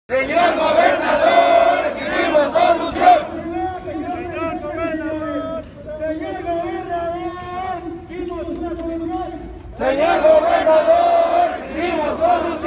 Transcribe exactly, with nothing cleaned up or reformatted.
Señor gobernador, queremos solución. Señor gobernador, señor gobernador, queremos una solución. Señor gobernador, queremos solución.